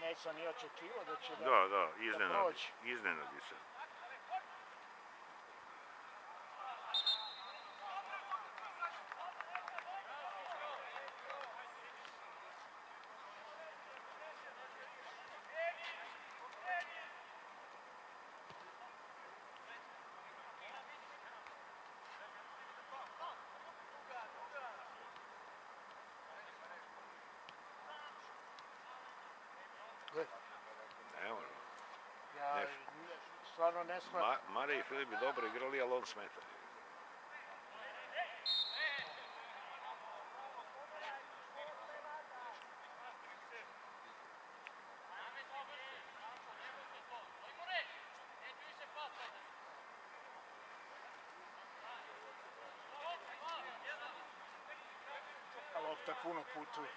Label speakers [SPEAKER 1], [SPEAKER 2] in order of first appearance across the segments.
[SPEAKER 1] Nisam ni očekivao da će
[SPEAKER 2] Da,
[SPEAKER 1] proći.
[SPEAKER 2] iznenadi se.
[SPEAKER 1] Ja stvarno ne shvatam.
[SPEAKER 2] Mare i Filip bi dobro igrali, ali on smeta.
[SPEAKER 1] Ta lopta puno putuje.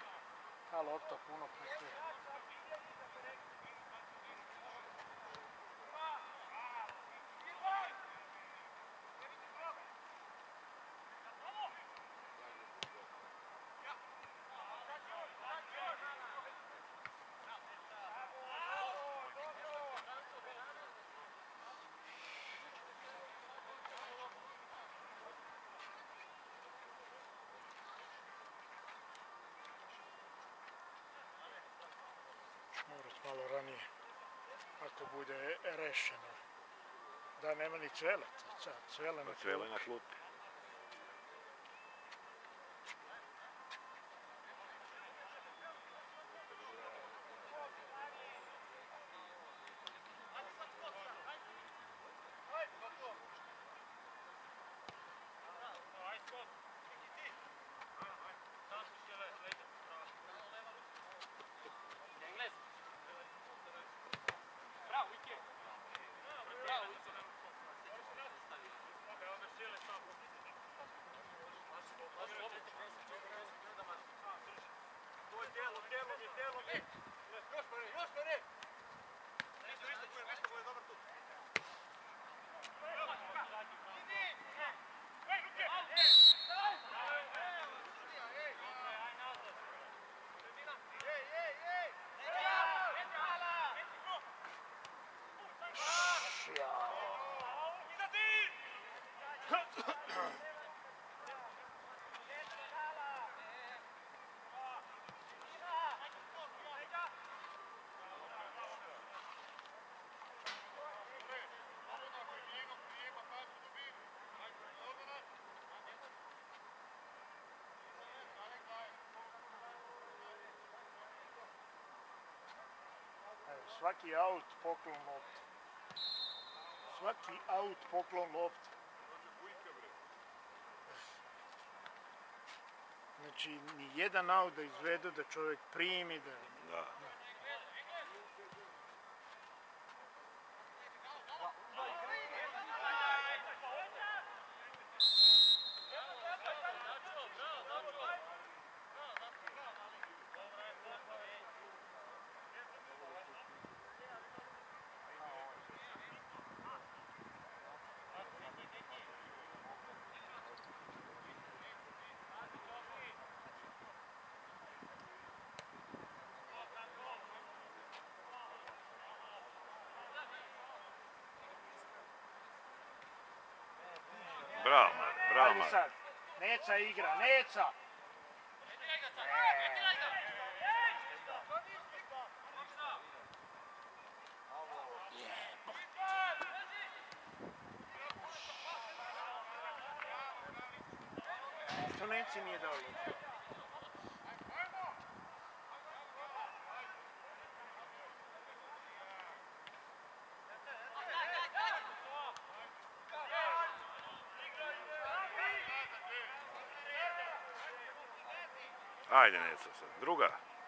[SPEAKER 1] Morat malo ranije, ako bude rešeno. Da, nema ni Cveleta.
[SPEAKER 2] Cvele na klupi.
[SPEAKER 1] Svaki aut poklon lopta. Znači, ni jedan aut da izvedu, da čovjek primi, da...
[SPEAKER 2] Bravo, Mare.
[SPEAKER 1] Sad, Neca igra, Neca! Što Neci nije dao loptu?
[SPEAKER 2] Ajde, Neca sad. Druga.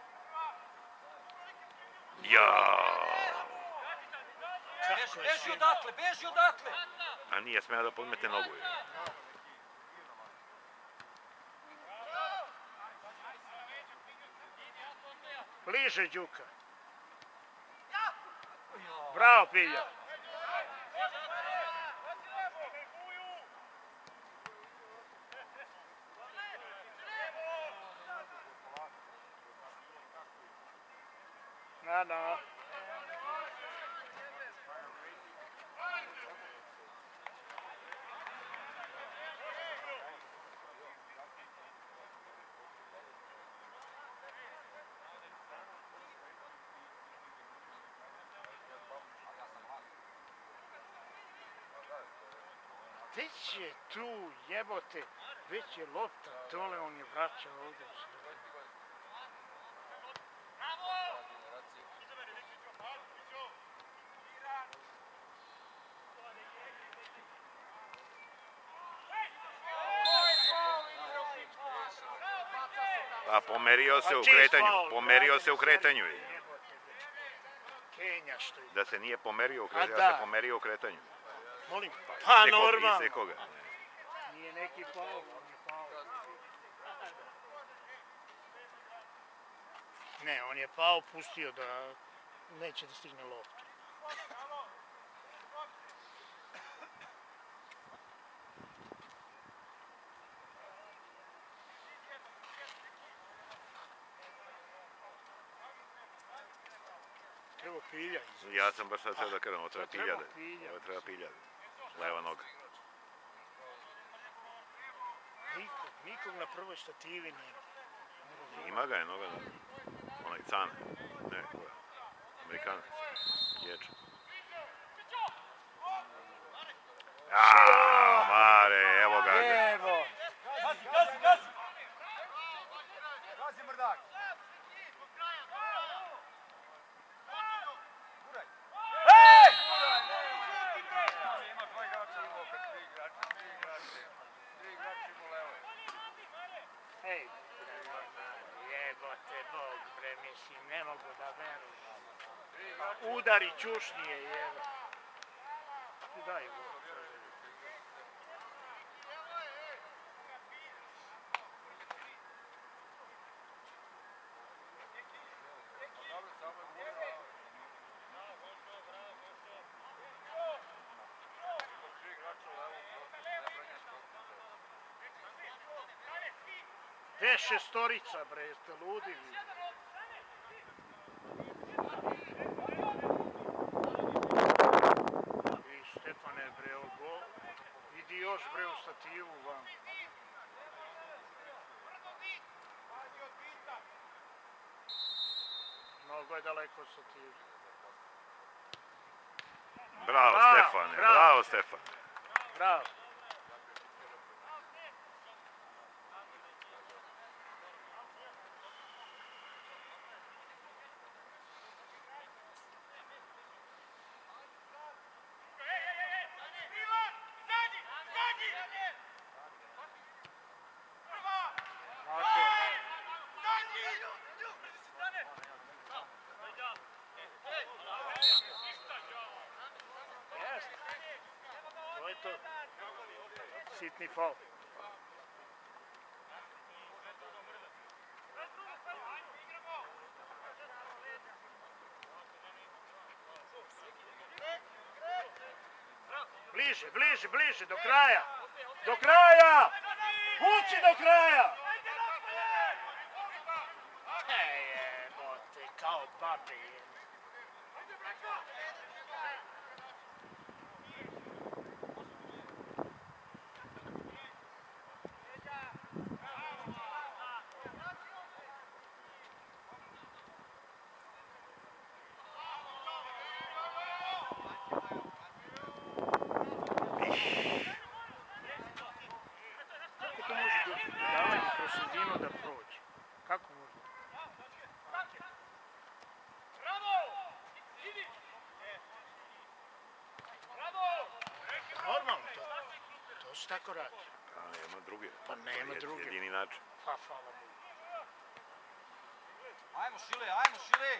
[SPEAKER 2] Jaaaa!
[SPEAKER 3] Beži odatle!
[SPEAKER 2] A nije smela da podmete nogu.
[SPEAKER 1] Bliže, Đuka. Bravo, Pilja. Ano. Već je tu, jebote, već je lopta dole, on je vraćao ovdje.
[SPEAKER 2] Pa pomerio se u
[SPEAKER 1] čist
[SPEAKER 2] kretanju,
[SPEAKER 1] faul,
[SPEAKER 2] pomerio se u
[SPEAKER 1] brate,
[SPEAKER 2] kretanju.
[SPEAKER 1] jebote, Kenja što je.
[SPEAKER 2] Da se nije pomerio u kretanju,
[SPEAKER 1] da
[SPEAKER 2] da se pomerio u kretanju.
[SPEAKER 1] Molim? Pa normalno.
[SPEAKER 2] Iseko ga.
[SPEAKER 1] Nije neki faul, on je faul. Ne, on je pao, pustio da neće da stigne loptu. Treba pilja.
[SPEAKER 2] Ja sam baš sad da kažem, ovo treba
[SPEAKER 1] treba
[SPEAKER 2] piljade.
[SPEAKER 1] pilja.
[SPEAKER 2] Ovo treba piljade. Leva noga.
[SPEAKER 1] Nikog na prvoj stativi nema.
[SPEAKER 2] Ima ga je noga da... Onaj Cane. Ne, ko je? Amerikanac. Ječa. Aaaa, Mare, evo ga.
[SPEAKER 1] Evo.
[SPEAKER 3] Gazi, gazi, gazi! Gazi, mrdak! Ej! Ima dva igrača u opet, tri igrači mu levo.
[SPEAKER 1] Hej, jebote Bog, bre, mislim, ne mogu da verujem. Udari čušnije, jebo. Daj go. Gde šestorica, bre, jeste ludi? I Stefane, bre, ovo, idi još, bre, u stativu vam. Mnogo je daleko od stativu.
[SPEAKER 2] Bravo, Stefane, bravo, Stefane.
[SPEAKER 1] Bravo. To je to. Sitni faul. Bliže, bliže, bliže, do kraja. Do kraja! Uči do kraja! Jebote, kao babe je. Kako to može davanje kroz sredinu da prođe? Kako može? Normalno to. To se tako radi.
[SPEAKER 2] A nema druge.
[SPEAKER 1] Pa nema druge.
[SPEAKER 2] Jedini način.
[SPEAKER 1] Pa hvala Bogu.
[SPEAKER 3] Ajmo, Šile, ajmo, Šile!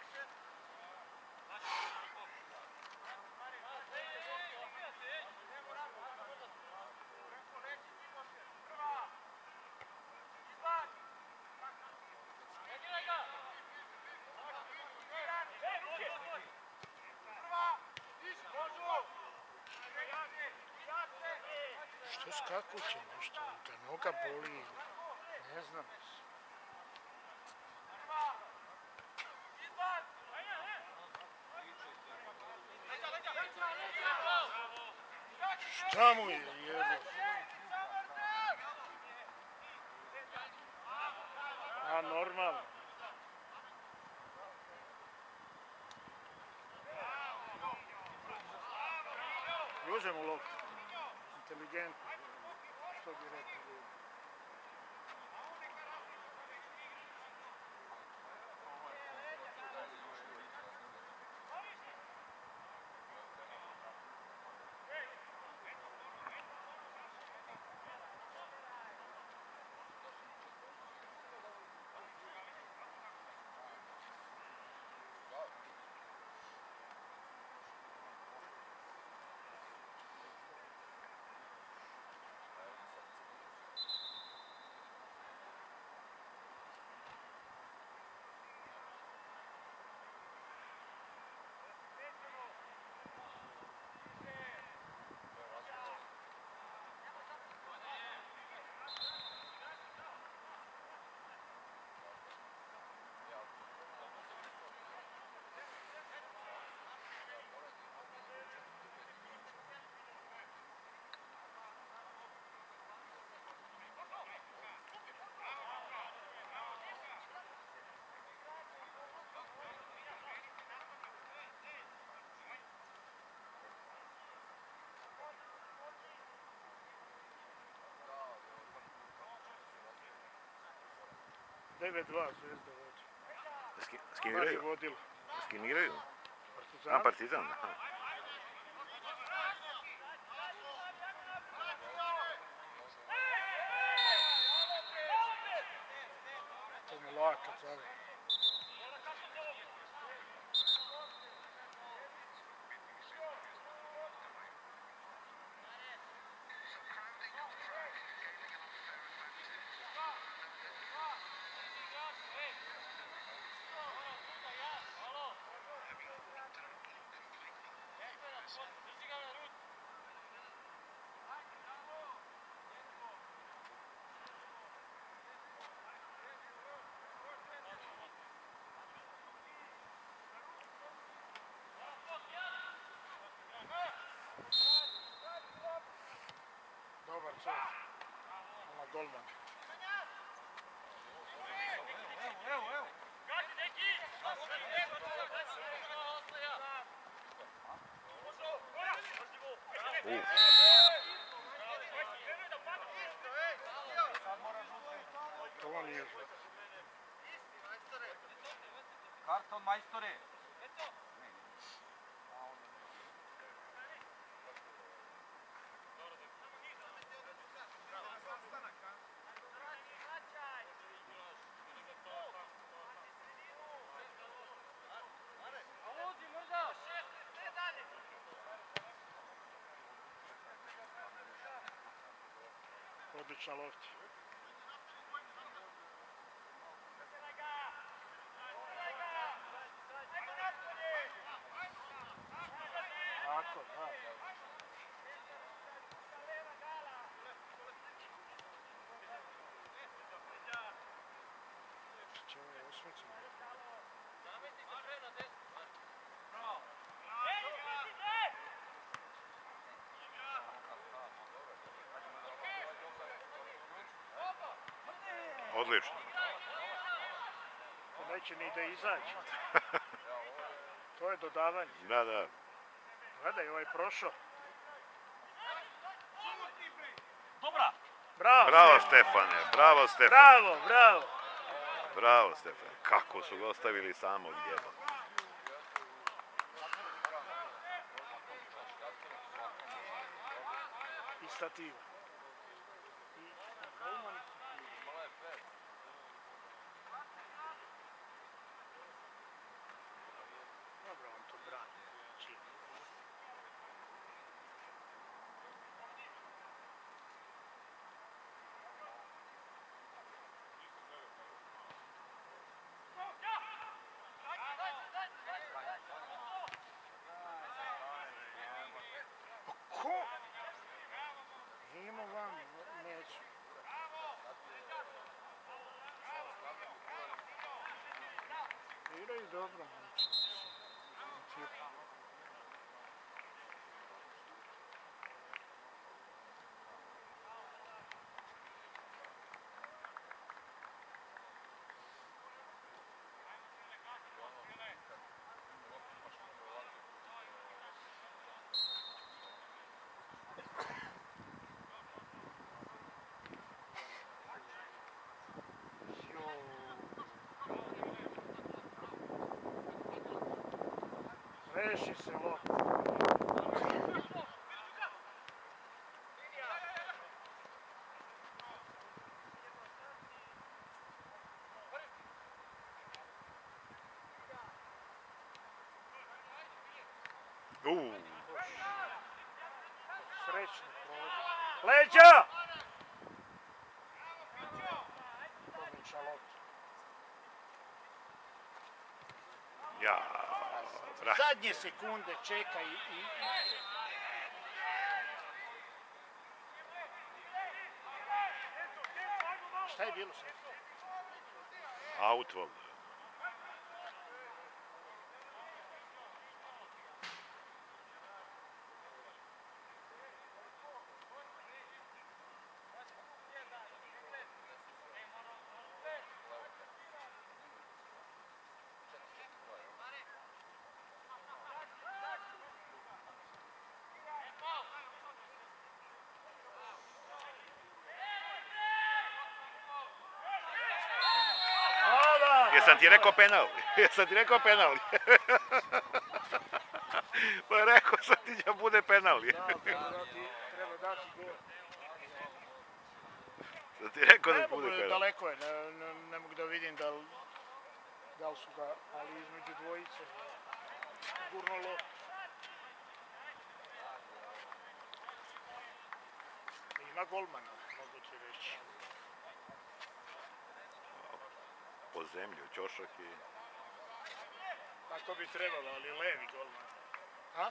[SPEAKER 1] Što skakuće nešto? Da noga boli? Ne znam. Šta mu je, jebe? A, normalno. Juže mu loptu. Inteligentno. Što bi rekao ljudi. Devet dva Zvezda vodi.
[SPEAKER 2] S kim igraju?
[SPEAKER 1] Vodila.
[SPEAKER 2] S kim igraju?
[SPEAKER 1] Partizan.
[SPEAKER 2] A, Partizan, aha.
[SPEAKER 1] To mu laka zove. Dobar čas. Ona golman.
[SPEAKER 3] Evo.
[SPEAKER 1] To nije žel.
[SPEAKER 3] Karton, majstore.
[SPEAKER 1] Odlična lopta. Tako, da. Čo je osvećeno?
[SPEAKER 2] Odlično.
[SPEAKER 1] To neće ni da izađe. To je dodavanje.
[SPEAKER 2] Da.
[SPEAKER 1] Gledaj, ovaj prošao.
[SPEAKER 3] Dobra.
[SPEAKER 1] Bravo,
[SPEAKER 2] Bravo,
[SPEAKER 1] Stefan.
[SPEAKER 2] Stefane. Bravo, Stefane. Kako su ga ostavili samog jeba.
[SPEAKER 1] I stativa. Dobro, on to brani. Ko? Idemo vam, neću. Igraju dobro, Reši se lopta. Srećno provodi. Leđa! Odlična lopta.
[SPEAKER 2] Ja, brate.
[SPEAKER 1] Zadnje sekunde čeka i... Šta je bilo sad?
[SPEAKER 2] Aut valjda. Jesam ti rekao penal? Jesam ti rekao penal? Pa rekao sam ti da bude penal.
[SPEAKER 1] Da, treba dati gol.
[SPEAKER 2] Sam ti rekao da
[SPEAKER 1] Ne
[SPEAKER 2] bude
[SPEAKER 1] mogu,
[SPEAKER 2] penal.
[SPEAKER 1] daleko je, ne mogu da vidim da li su ga, ali između dvojice gurno loptu. Ima golmana, mogu ti reći.
[SPEAKER 2] Po zemlji, u ćošak i...
[SPEAKER 1] Tako bi trebalo, ali levi golman. A?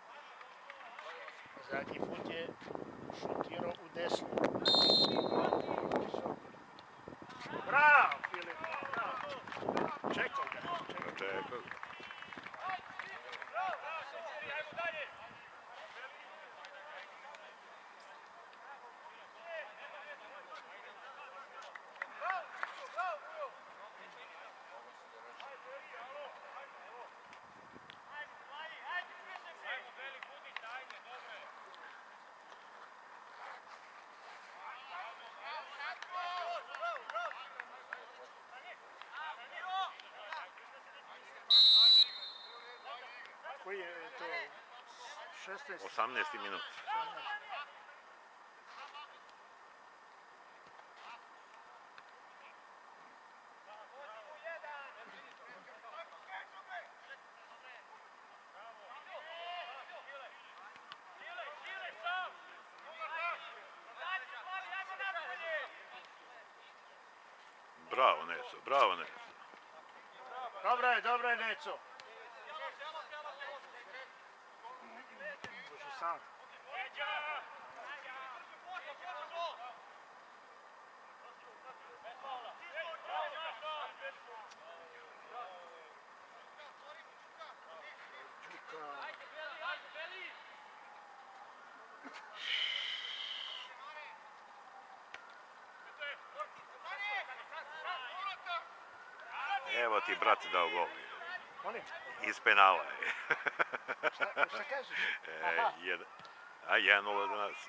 [SPEAKER 1] Zadnji put je šutirao u desnu. Bravo, Filip, bravo. Čekao ga.
[SPEAKER 2] Čekao.
[SPEAKER 1] Koji je to? 16.
[SPEAKER 2] 18. minut. Bravo, Neco, bravo, Neco.
[SPEAKER 1] Dobra je, Neco. Može sam.
[SPEAKER 2] Evo ti brat dao gol.
[SPEAKER 1] Molim?
[SPEAKER 2] Iz penala je.
[SPEAKER 1] Šta kažeš? Aha.
[SPEAKER 2] 1-0 za nas.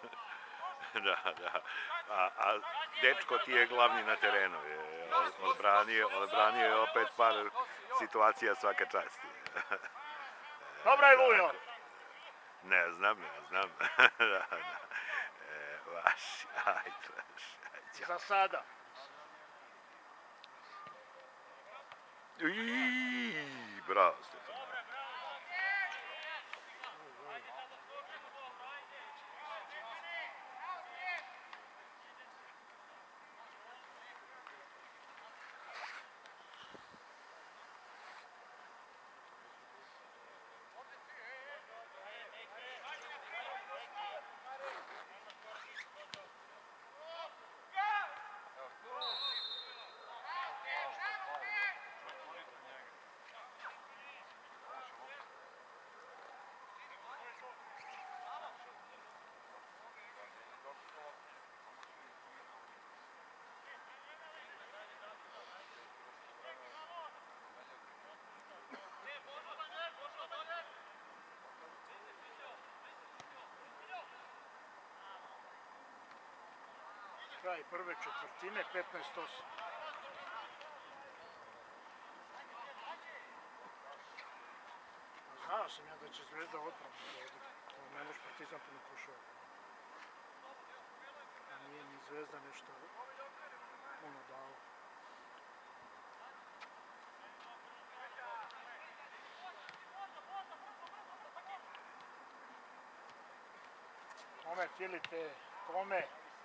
[SPEAKER 2] Da. A dečko ti je glavni na terenu. Odbranio je opet par situacija svaka čast.
[SPEAKER 1] Dobra je Lujo.
[SPEAKER 2] Ne znam. Da. Vaši, ajde.
[SPEAKER 1] Za sada.
[SPEAKER 2] Bravo, Stefan.
[SPEAKER 1] Kraj prve četvrtine, 15-8. Znao sam ja da će Zvezda odbranu dobiti. Ne može Partizan puno koševa. A nije ni Zvezda nešto puno dao. Kome, Filipe, kome?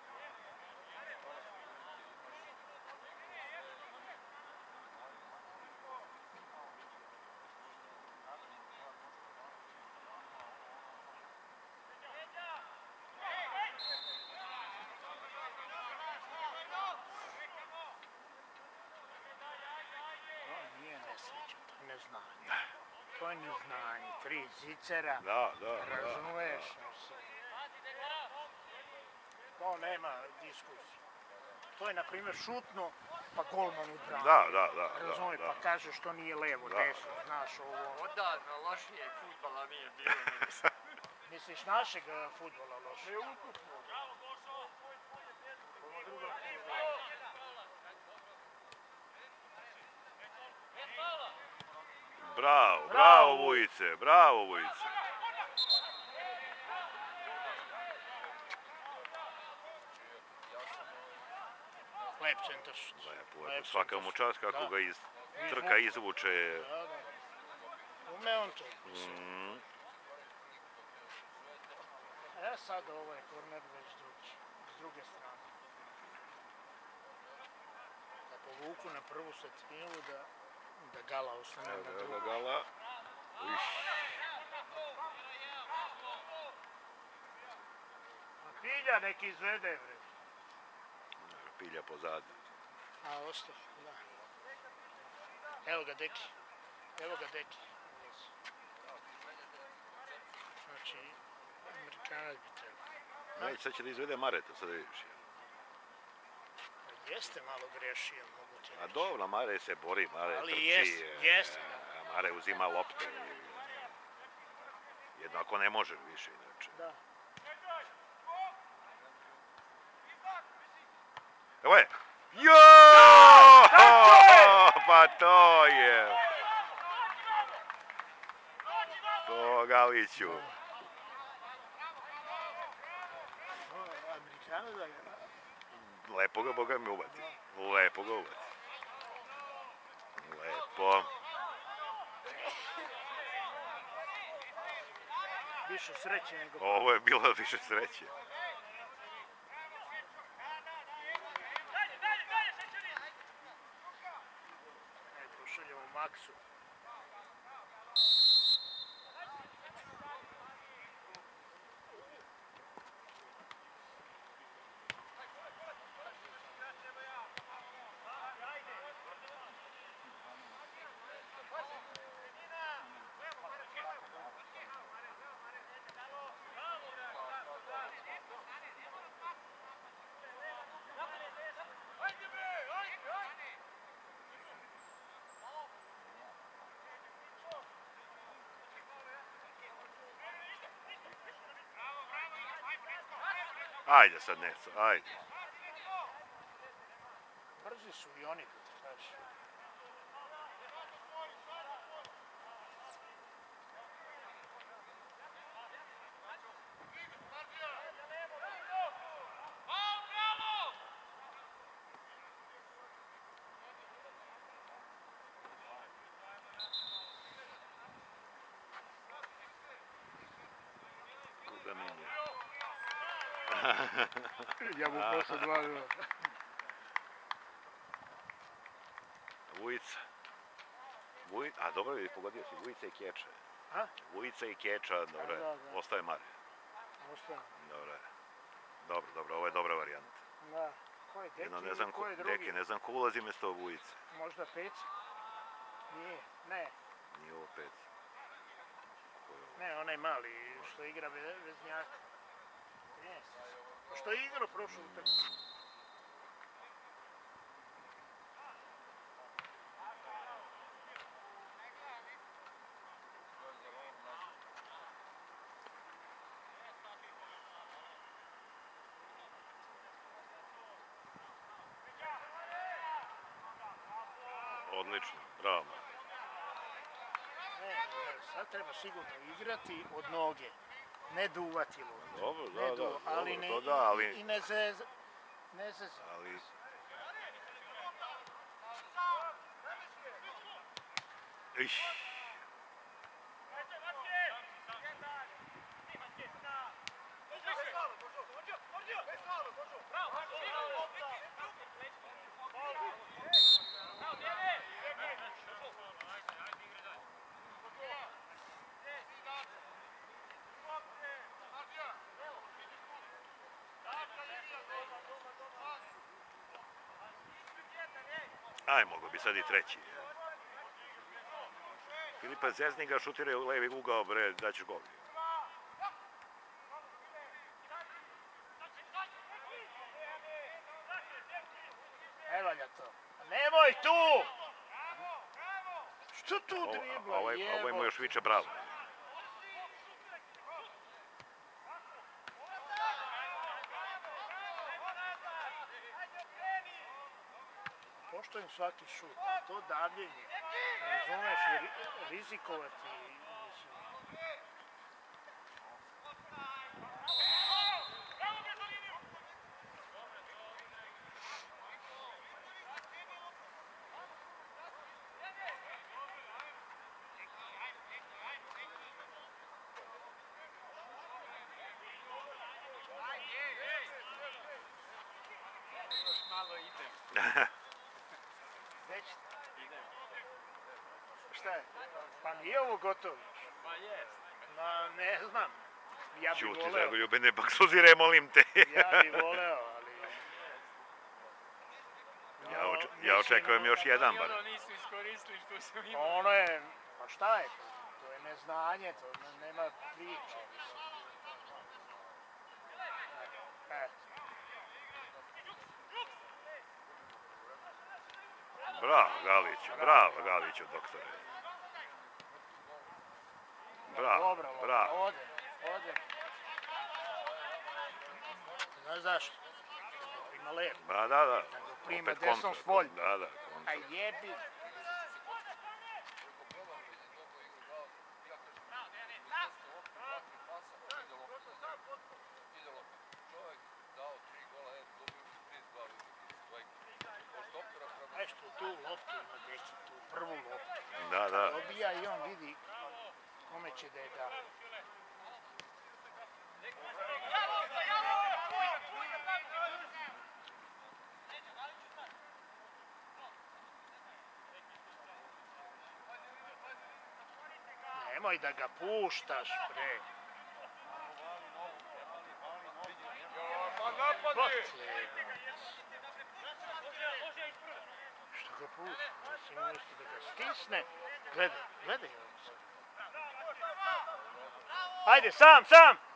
[SPEAKER 1] Nije nesreća, to je neznanje. To je neznanje, 3 zicera,
[SPEAKER 2] Da.
[SPEAKER 1] razumeš se. To nema diskusije. To je, na primjer, šutno, pa golman u branu.
[SPEAKER 2] Da.
[SPEAKER 1] Razumeš, pa kaže što nije levo, desno, znaš ovo.
[SPEAKER 4] Odavno lošije futbala nije bilo.
[SPEAKER 1] Misliš našeg futbola loše?
[SPEAKER 4] Ne ukupno.
[SPEAKER 2] Bravo Vujice, bravo Vujice.
[SPEAKER 1] Lep centaršut.
[SPEAKER 2] Lepo, svaka mu čast kako ga iz trka izvuče.
[SPEAKER 1] Da. Ume on to. Sad ovo je korner već s druge strane. Da povuku na prvu setinu da Gala ostane na drugu.
[SPEAKER 2] Evo ga Gala.
[SPEAKER 1] A Pilja neki izvede, bre.
[SPEAKER 2] Pilja pozadi.
[SPEAKER 1] A, ostav, da. Evo ga Deki. Znači, Amerikanac bi trebao.
[SPEAKER 2] Aj, sad će da izvede Mareta, sad da vidiš.
[SPEAKER 1] Jeste malo grešio, mogu ti
[SPEAKER 2] A
[SPEAKER 1] reći.
[SPEAKER 2] dobro, Mare se bori, Mare
[SPEAKER 1] Ali
[SPEAKER 2] trči.
[SPEAKER 1] jeste.
[SPEAKER 2] Mare uzima lopte. Jednako ne može više inače.
[SPEAKER 1] Da.
[SPEAKER 2] Evo je! Joooo! Pa to je! To Galiću.
[SPEAKER 1] Amerikanac da ga...
[SPEAKER 2] Lepo ga Boga mi uvati. Lepo.
[SPEAKER 1] Više sreće nego...
[SPEAKER 2] Ovo je bilo više sreće.
[SPEAKER 1] Pošaljemo Maksu.
[SPEAKER 2] Ajde sad, Neco, ajde.
[SPEAKER 1] Brzi su i oni, da ti kažeš.
[SPEAKER 2] Koga menja?
[SPEAKER 1] Ja mu prošao 2-2.
[SPEAKER 2] Vujica. A dobro je pogodio si, Vujica i Keča.
[SPEAKER 1] A?
[SPEAKER 2] Vujica i Keča, dobro je.
[SPEAKER 1] Da.
[SPEAKER 2] Ostaje Mare.
[SPEAKER 1] Ostaje.
[SPEAKER 2] Dobro je. Dobro, ovo je dobra varijanta.
[SPEAKER 1] Da. Ko je Deki ili ko je drugi?
[SPEAKER 2] Deki, ne znam ko ulazi mjesto Vujice.
[SPEAKER 1] Možda Peci? Nije, ne.
[SPEAKER 2] Nije ovo Peci.
[SPEAKER 1] Ne, onaj mali što igra veznjaka. Što je igrao prošlu utakmicu.
[SPEAKER 2] Odlično, bravo.
[SPEAKER 1] Ne, sad treba sigurno igrati od noge, ne duvati loptu.
[SPEAKER 2] Dobro,
[SPEAKER 1] Ne
[SPEAKER 2] da,
[SPEAKER 1] du- ali ne,
[SPEAKER 2] to da, ali...
[SPEAKER 1] i ne zeza. Ne zeza.
[SPEAKER 2] Ali... Iš. Aj, mogo bi sad i treći. Filipa Zeznik ga šutira u levi ugao, bre, daćeš gol.
[SPEAKER 1] Ne valja to. Nemoj tu! Što tu dribla,
[SPEAKER 2] Ovo mu još viče bravo.
[SPEAKER 1] Poštojem svaki šut, to davljenje, razumeš, rizikovati, mislim.
[SPEAKER 4] Još malo idem.
[SPEAKER 1] Već,
[SPEAKER 4] Idem.
[SPEAKER 1] šta je? Pa nije ovo gotovo.
[SPEAKER 4] Ma jest.
[SPEAKER 1] Ma, ne znam. Ja bi
[SPEAKER 2] Ćuti,
[SPEAKER 1] voleo.
[SPEAKER 2] Zagoljube, ne baksuzire, molim te.
[SPEAKER 1] Ja bi voleo, ali...
[SPEAKER 2] Ja očekujem još jedan bar.
[SPEAKER 4] Ono nisu iskoristili što su imali.
[SPEAKER 1] Ono je, pa šta je to? To je neznanje, to nema priče. E,
[SPEAKER 2] Bravo Galiću, doktore.
[SPEAKER 1] dobra lopta,
[SPEAKER 2] Bravo.
[SPEAKER 1] ode. Znaš zašto? Ima levo.
[SPEAKER 2] Ba, da.
[SPEAKER 1] Prima
[SPEAKER 2] Opet
[SPEAKER 1] desnom
[SPEAKER 2] kontra.
[SPEAKER 1] s polja.
[SPEAKER 2] Da,
[SPEAKER 1] A jebi. Nešto tu loptu ima deki, tu prvu loptu.
[SPEAKER 2] Da.
[SPEAKER 1] Dobija i on vidi kome će da je da. Nemoj da ga puštaš, bre. Što ga pušta? Mislim, umjesto da ga stisne. Gledaj ovo sad. Ajde, sam!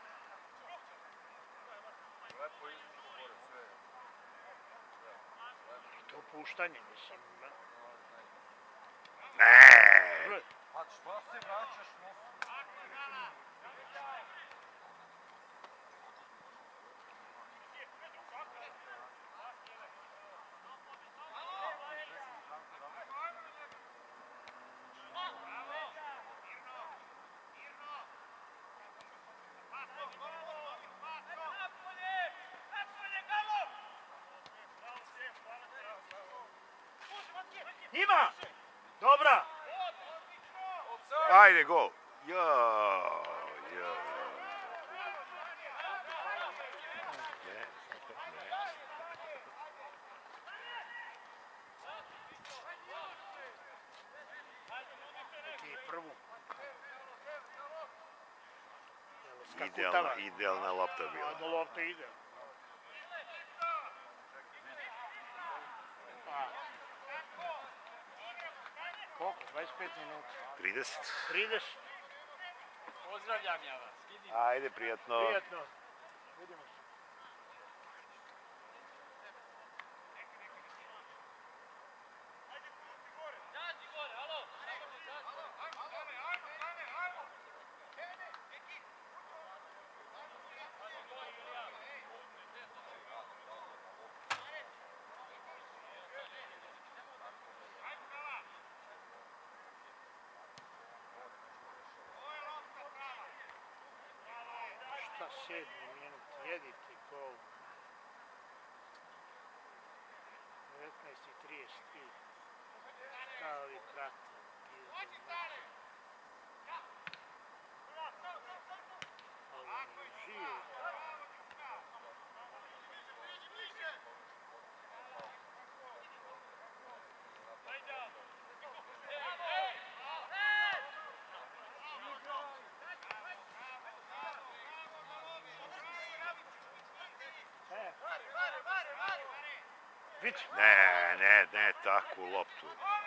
[SPEAKER 1] I to puštanje, mislim.
[SPEAKER 2] Ne!
[SPEAKER 3] Pa što se vraćaš?
[SPEAKER 1] Ima! Dobra!
[SPEAKER 2] Ajde, gol! Ja.
[SPEAKER 1] Ti prvu.
[SPEAKER 2] Idealna lopta bila.
[SPEAKER 1] Jedno lopta ide. Koliko? 25 minuta.
[SPEAKER 2] 30.
[SPEAKER 1] 30.
[SPEAKER 4] Pozdravljam ja vas. Vidim.
[SPEAKER 2] Ajde, prijatno.
[SPEAKER 1] Prijetno. Vidimo se. 7. minut, jedite gol. 19:33. Šta ovi prate? Ovi žive. Vidi.
[SPEAKER 2] Ne, takvu loptu.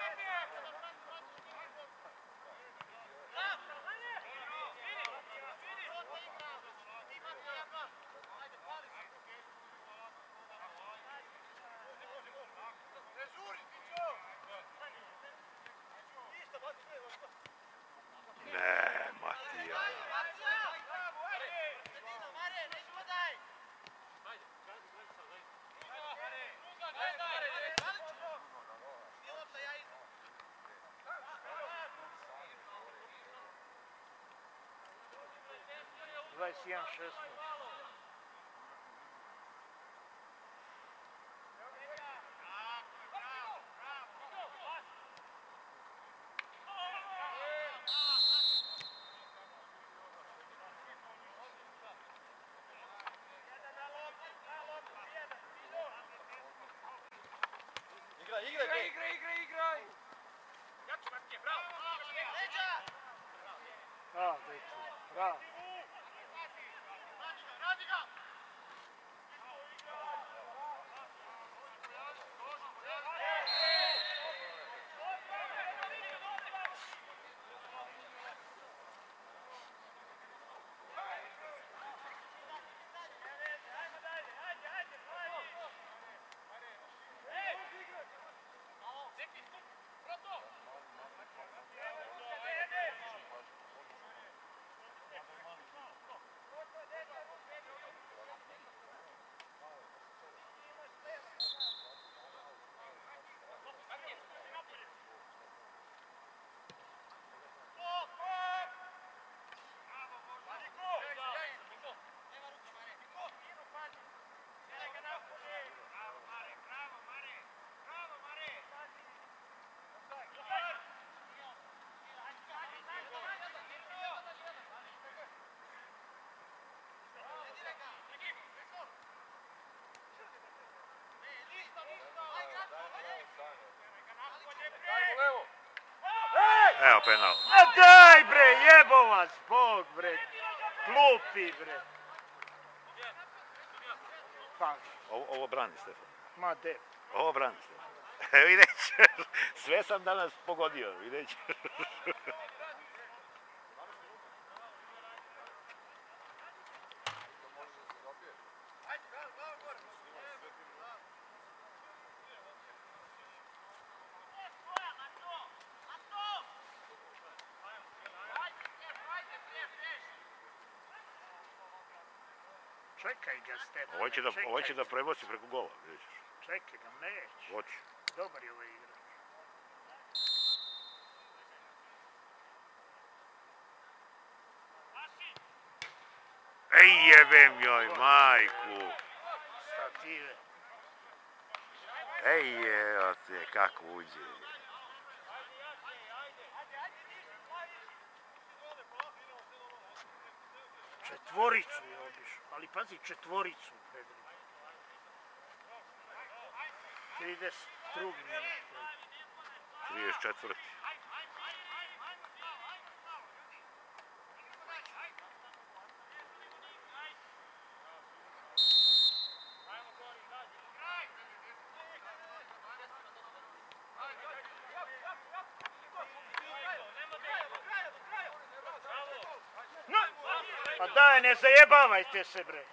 [SPEAKER 2] Ne, Matija.
[SPEAKER 1] Jedan 16.
[SPEAKER 3] Igraj!
[SPEAKER 1] Bravo, dečko, bravo.
[SPEAKER 2] Evo penal.
[SPEAKER 1] A daj bre, jebo vas, Bog bre. Glupi bre. Pa,
[SPEAKER 2] Ovo brani, Stefan.
[SPEAKER 1] ma de.
[SPEAKER 2] Ovo brani, Stefan. Evo vidjet ćeš. Sve sam danas pogodio, vidjet ćeš.
[SPEAKER 1] Čekaj ga, Stefan.
[SPEAKER 2] Ovo će da prebaci preko gola, vidjet ćeš.
[SPEAKER 1] Čekaj ga, neće.
[SPEAKER 2] Hoće.
[SPEAKER 1] Dobar je ovaj igra.
[SPEAKER 2] Ej, jebem joj, majku.
[SPEAKER 1] Stative.
[SPEAKER 2] Ej, evo te, kako uđe.
[SPEAKER 1] Četvoricu je obišao, ali pazi, četvoricu predri. 32. minut.
[SPEAKER 2] 34.
[SPEAKER 1] Pa daj, ne zajebavajte se bre.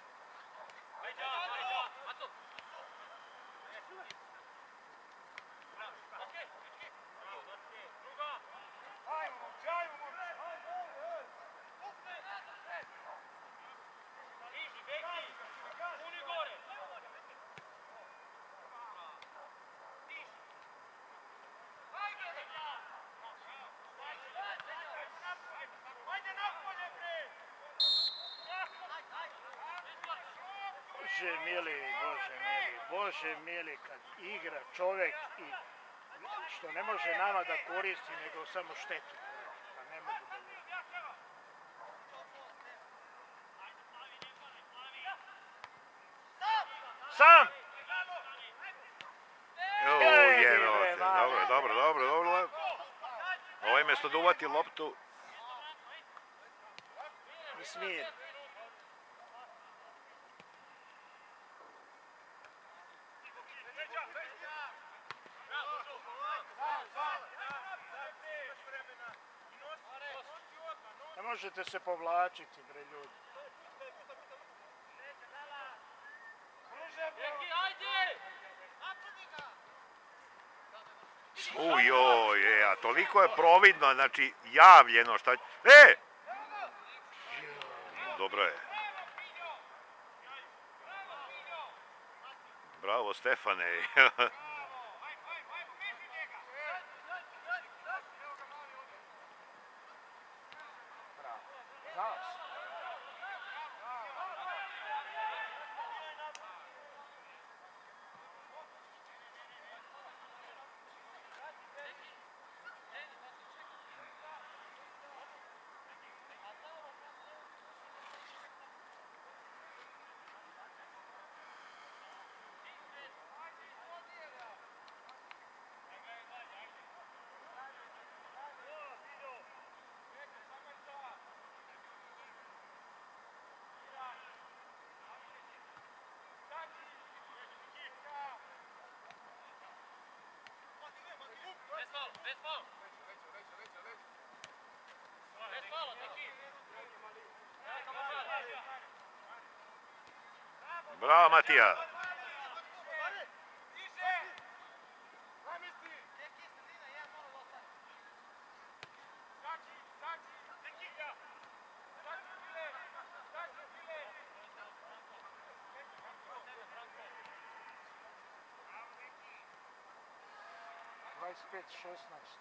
[SPEAKER 1] Bože mili, Bože mili, kad igra čovjek i što ne može nama da koristi, nego samo štetu. Pa ne mogu da vidim. Sam!
[SPEAKER 2] Dobro. Ovo je mjesto da uvati loptu.
[SPEAKER 1] I smir. Ne možete se povlačiti, bre ljudi.
[SPEAKER 2] A toliko je providno, znači javljeno šta... Dobro je. Bravo, Stefane. Bravo, Matija.
[SPEAKER 1] Pet 16.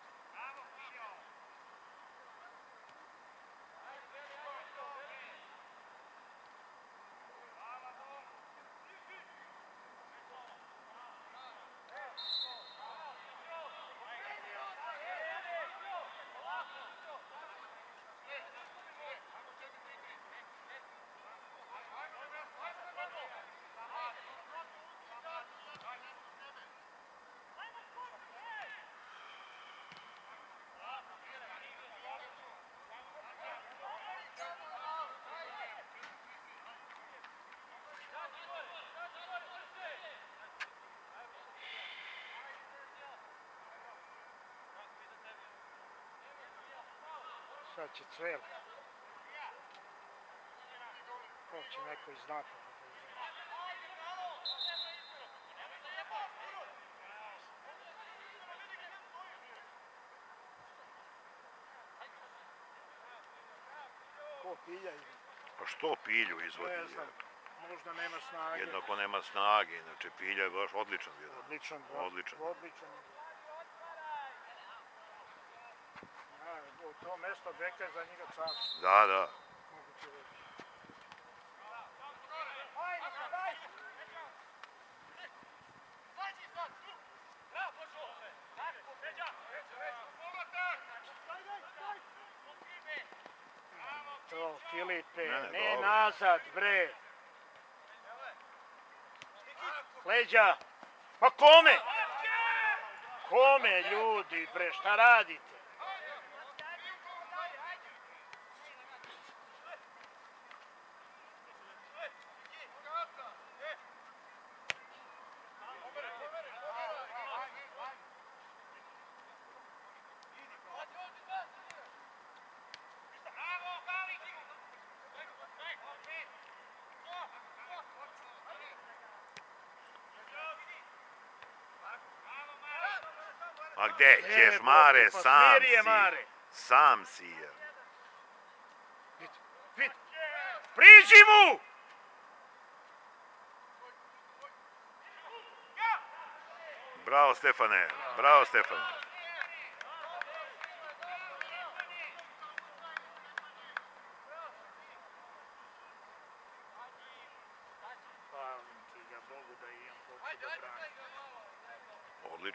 [SPEAKER 1] Sad će Cvel. To će neko iz napada. Ko Pilja ide?
[SPEAKER 2] Pa što Pilju izvodi?
[SPEAKER 1] Ne znam, možda nema snage.
[SPEAKER 2] Jednako nema snage, inače Pilja je baš odličan bio.
[SPEAKER 1] Odličan. To mesto beka je za njega carstvo.
[SPEAKER 2] Da.
[SPEAKER 1] To, Filipe, ne nazad, bre. Leđa. Pa kome? Kome, ljudi, bre, šta radite?
[SPEAKER 2] A gdje ćeš, Mare, sam si.
[SPEAKER 1] Vid, priđi mu!
[SPEAKER 2] Bravo, Stefane.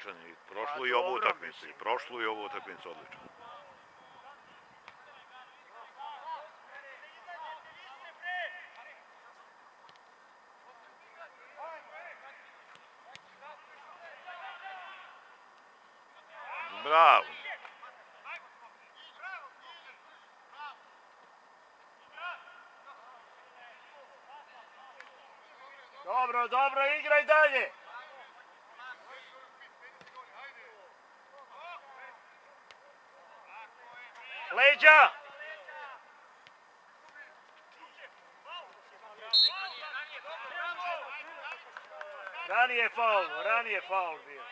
[SPEAKER 2] odličan i prošlu
[SPEAKER 1] Pa
[SPEAKER 2] i ovu
[SPEAKER 1] dobro,
[SPEAKER 2] utakmicu. I
[SPEAKER 1] mislim.
[SPEAKER 2] prošlu i ovu utakmicu odličan. Bravo.
[SPEAKER 1] Dobro, dobro, igraj dalje. Leđa. Ranije faul bio.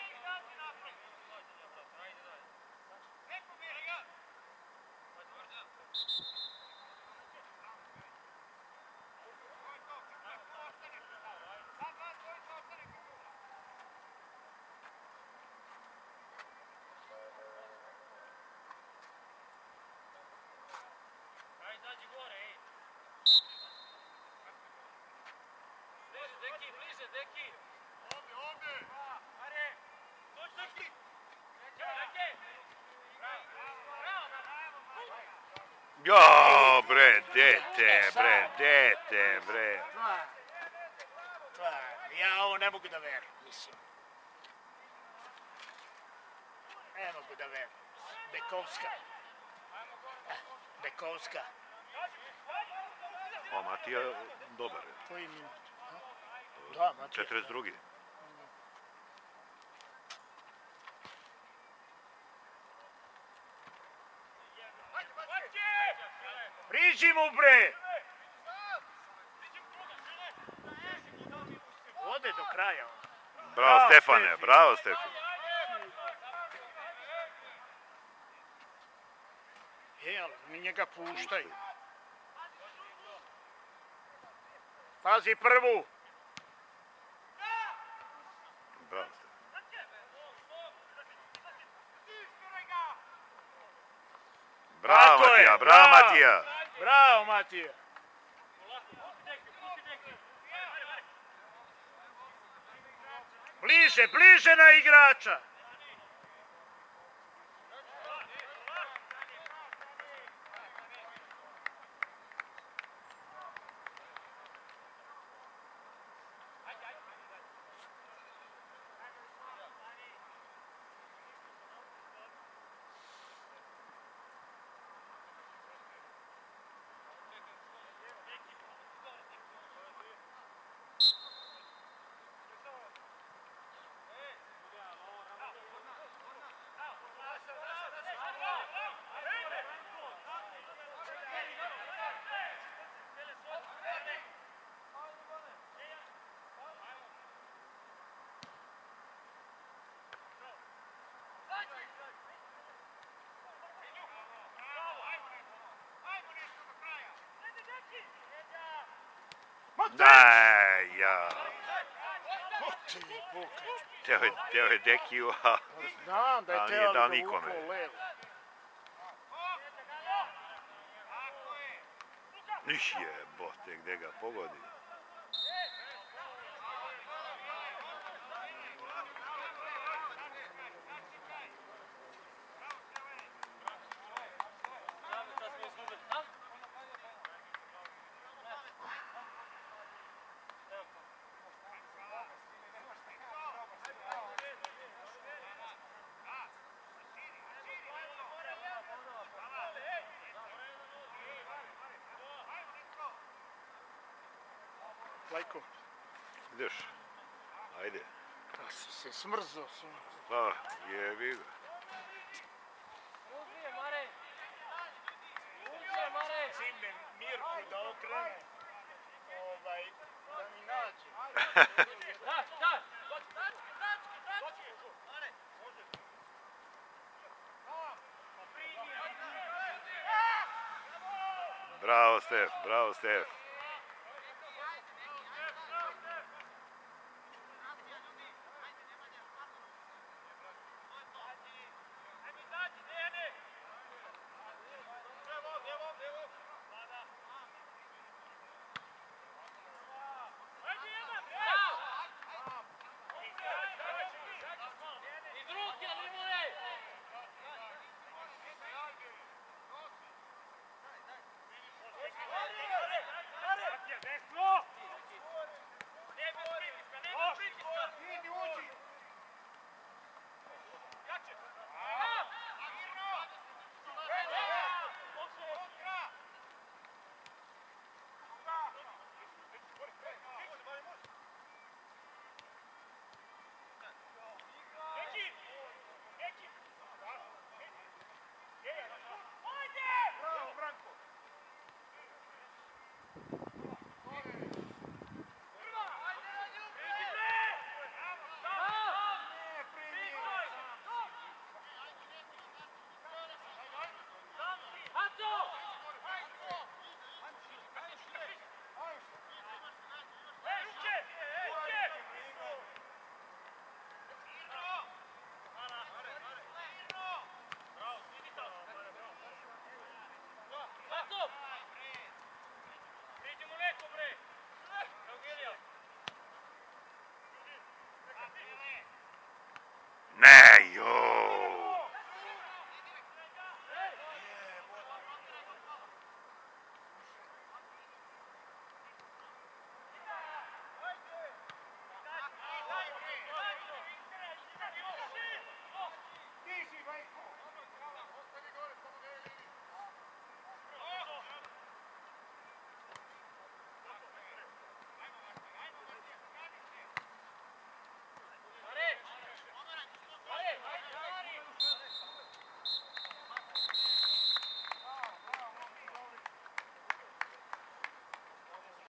[SPEAKER 2] Jo, bre, dete, bre.
[SPEAKER 1] Ja ovo ne mogu da verujem, mislim. Ne mogu da verujem. Bekovska.
[SPEAKER 2] O, Matija, dobar je.
[SPEAKER 1] Koji minut? Da, Matija.
[SPEAKER 2] 42.
[SPEAKER 1] Priđi mu, bre! Ode do kraja.
[SPEAKER 2] Bravo, Stefane, bravo, Stefane.
[SPEAKER 1] Ali mi njega puštaju. Pazi prvu.
[SPEAKER 2] Bravo, Stefane. Bravo, Matija, bravo, Matija.
[SPEAKER 1] Bravo, Matija. Bliže na igrača.
[SPEAKER 2] Daj, ja.
[SPEAKER 1] Pokač.
[SPEAKER 2] Teo je Dekiju, a
[SPEAKER 1] Znam da je
[SPEAKER 2] ali nije
[SPEAKER 1] teo
[SPEAKER 2] dao
[SPEAKER 1] da
[SPEAKER 2] nikome.
[SPEAKER 1] uvukao levo.
[SPEAKER 2] Iš jebote, gde ga pogodi.
[SPEAKER 1] Lajko,
[SPEAKER 2] Ideš, ajde.
[SPEAKER 1] da si se smrzao.
[SPEAKER 2] Pa, jebi ga.
[SPEAKER 1] Cimnem Mirku da okrene, da mi nađe.
[SPEAKER 2] Bravo, Stef, bravo, Stef.